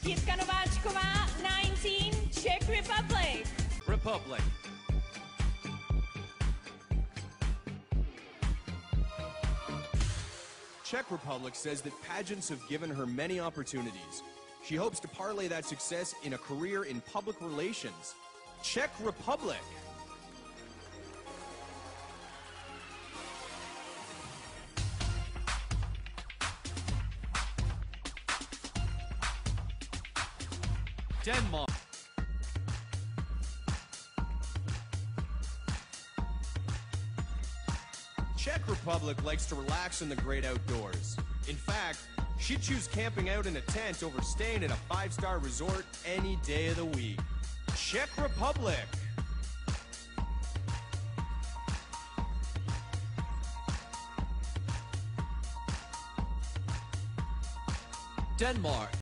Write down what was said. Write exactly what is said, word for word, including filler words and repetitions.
Jitka Nováčková, nineteen, Czech Republic. Republic. Czech Republic says that pageants have given her many opportunities. She hopes to parlay that success in a career in public relations. Czech Republic. Denmark. Czech Republic likes to relax in the great outdoors. In fact, she'd choose camping out in a tent over staying at a five-star resort any day of the week. Czech Republic. Denmark.